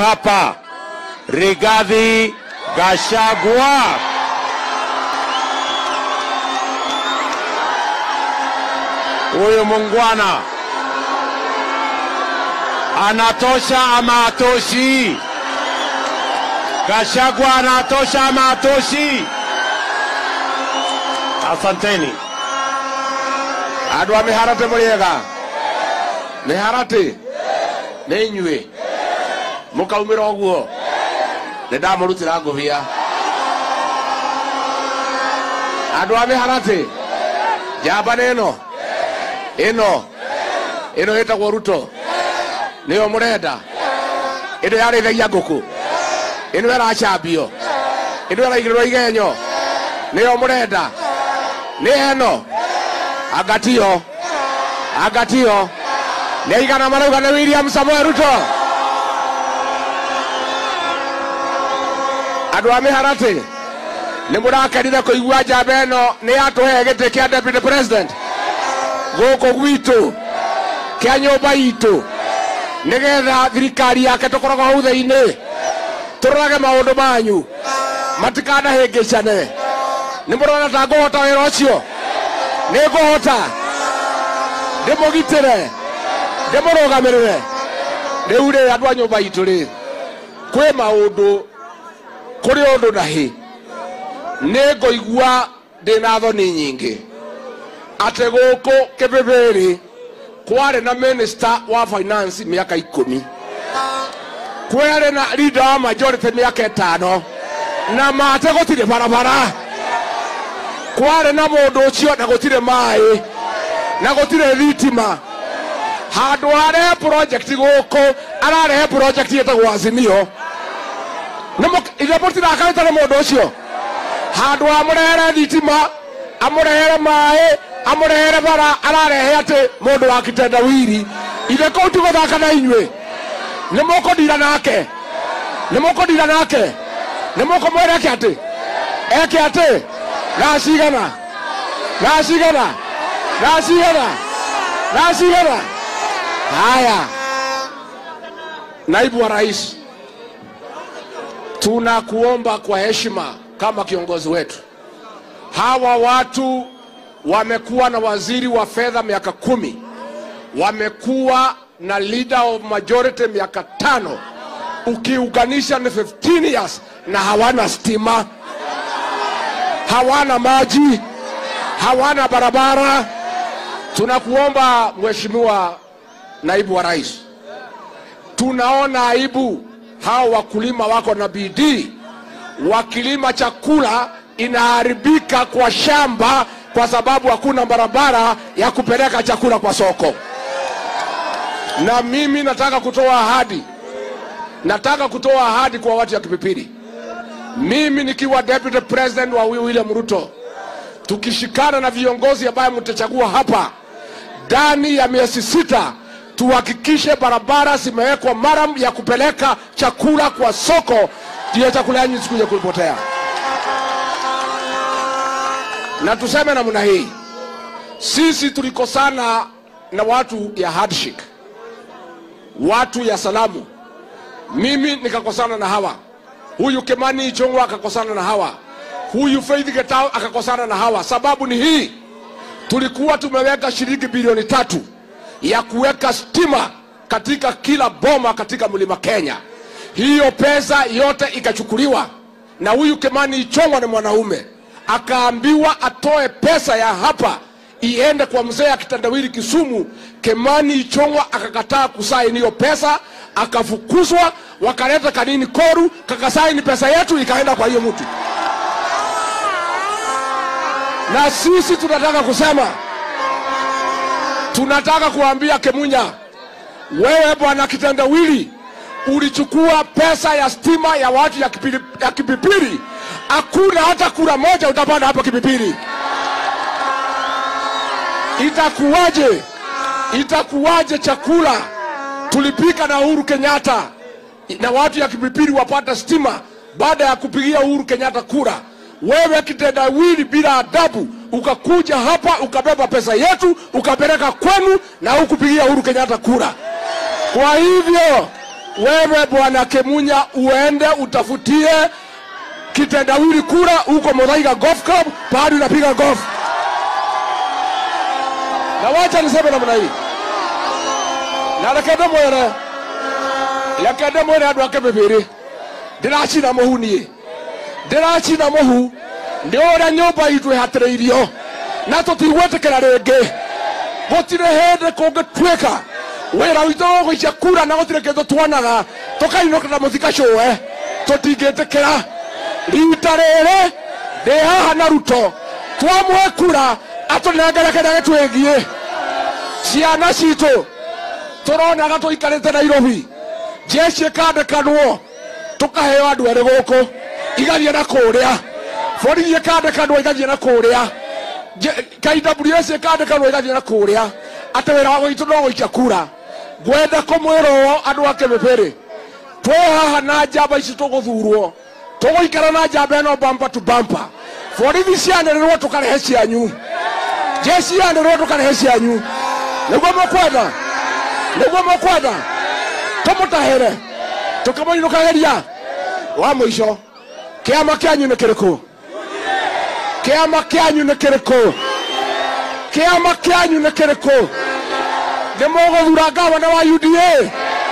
hapa, Rigathi Gachagua. Huyu mungwana anatosha ama atoshi? Gachagua anatosha ama atoshi? Asanteni. Adwa miharate muriega. Miharate. Nenywe. Mukaumira oguo. Nda murutira nguvia. Adwa miharate. Jamba neno. Ino etagwo Ruto. Niyo murenda. Ino yarithagia nguku. Ino yaracambio. Ino yaraigirwo igenyo. Niyo murenda. Ni eno. Agatio. Neigana marauga na William Samoei Ruto. Andũ a Mĩharatĩ nĩ mũrakenire kũigua njamba ĩno nĩ yatũhe gĩtĩ kĩa deputy president gũkũ gwitũ kĩa nyũmba itũ nĩgetha thirikari yake tũkoragwo hau thĩinĩ tũrorage maũndũ manyu matikanahĩngĩcane. Nĩ mũrona ta ngũhota wĩra ũcio? Nĩ ngũhota ndĩmũgitĩre ndĩmũrũgamĩrĩre. Rĩu rĩ andũ a nyũmba itũ rĩ kwĩ maũndũ kuri ũndũ nahi nĩ ngũigua ndĩna thoni nyingĩ atĩ gũkũ Kipipiri kwarĩ na minister wa finance miaka 10, kwarĩ na leader wa majority miaka 5 na mate gũtirĩ barabara, kwarĩ na mũndũ ũcio na gũtirĩ maĩ na gũtirĩ thitima. Handũ arehe project gũkũ ararehe project yetagwo Azimio. Ile mutira akaita na mundu ucio handu amurehere thitima amurehere maĩ amurehere bara ararehe ati mundu wa kitendawiri ile kouti guthaka na inywe ni mukundira nake ni mukumwira eke ati gacigana. Haya, naibu wa rais, tunakuomba kwa heshima kama kiongozi wetu. Hawa watu wamekuwa na waziri wa fedha miaka 10, wamekuwa na leader of majority miaka 5, ukiunganisha ni 15 years na hawana stima, hawana maji, hawana barabara. Tunakuomba mheshimiwa naibu wa rais, tunaona aibu hao wakulima wako na bidii, wakilima chakula inaharibika kwa shamba kwa sababu hakuna barabara ya kupeleka chakula kwa soko. Na mimi nataka kutoa ahadi kwa watu ya Kipipiri. Mimi nikiwa deputy president wa William Ruto, tukishikana na viongozi ambao mtachagua hapa, ndani ya miezi 6 tuhakikishe barabara zimewekwa maram ya kupeleka chakula kwa soko, ndio chakula yenu sikuje kupotea. Na tuseme namna hii, sisi tulikosana na watu ya handshake, watu ya salamu. Mimi nikakosana na hawa, huyu Kimani Ichung'wah akakosana na hawa, huyu Faith Gitau akakosana na hawa. Sababu ni hii, tulikuwa tumeweka shilingi bilioni 3 ya kuweka stima katika kila boma katika mlima Kenya. Hiyo pesa yote ikachukuliwa na huyu Kimani Ichung'wah ni mwanaume, akaambiwa atoe pesa ya hapa iende kwa mzee ya kitandawili Kisumu. Kimani Ichung'wah akakataa kusaini hiyo pesa, akafukuzwa, wakaleta kanini koru kakasaini pesa yetu ikaenda kwa hiyo mtu. Na sisi tunataka kuambia Kemunya, wewe bwana kitendawili ulichukua pesa ya stima ya watu ya Kipipiri, hakuna hata kura moja utapanda hapa Kipipiri. Itakuwaje chakula tulipika na Uhuru Kenyatta na watu ya Kipipiri wapata stima baada ya kupigia Uhuru Kenyatta kura? Wewe kitendawili bila adabu ukakuja hapa ukabeba pesa yetu ukapeleka kwenu na ukupigia Uhuru Kenyatta kura. Kwa hivyo wewe bwana Kemunya uende utafutie kitendawili kura huko Muthaiga Golf Club pahali unapiga golf. Na wacha niseme namna hii. Na rekede mwere andu ake Kipipiri. Ndirachina muhu nie. Ndirachina muhu. Ndio ora nyumba itu ihatireirio. Na tutigwetekera ringi. Gutire hende kungitwika. Wira witu guicia kura na gutire kindu twanaga. Tukainoka na muthika showe. Tutingitikira. Rita rere ndi haha na Ruto. Twamwe kura atunengerekere gitwegie. Ciana citu turona gatuikarite Nairobi. Jeshi kandekanwo tukaheo andu ere guku igathie na kuria. Borithi kandekanwo igathie na kuria. KWS kandekanwo igathie na kuria. Ate wira wa itu no guikia kura. Gwenda kumwiro andu ake Kipipiri. Twe haha na njamba ici tuguthurwo. Tuguikara na njamba eno bumper to bumper. Borithi cianĩrĩrwo tukarehe cianyu. Jeshi cianĩrĩrwo tukarehe cianyu. Niguo mukwenda. Tumutahere. Tukamoinukageria. Wa mwisho. Kiama kyanyu ni kiriku. Kiama kyanyu ni kiriku. Kiama kyanyu ni kiriku. Nimuguthura gavana wa UDA.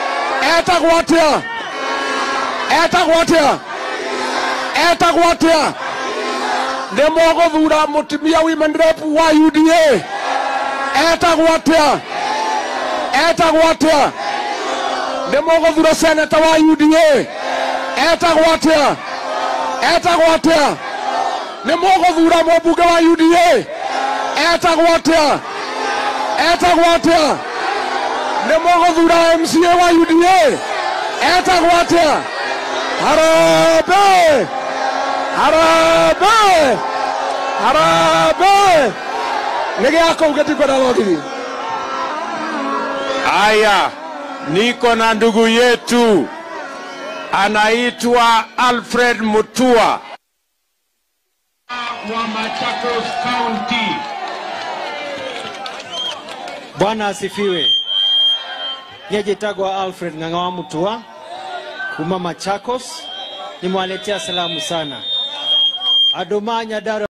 Etagwo atia. Nimuguthura mutimia women rep wa UDA. Etagwo atia. Nimuguthura senator wa UDA. Etagwo atia. Nimuguthura mubunge wa UDA. Etagwo atia. Nimuguthura MCA wa UDA. Etagwo atia. Harambee. Nige yako ugetikwa na logini. Aya, niko na ndugu yetu anaitwa Alfred Mutua wa Machakos County. Bwana asifiwe. Yejitagwa Alfred Ng'ang'a Mutua kuma Machakos. Nimwaletea salamu sana. Adomanya daro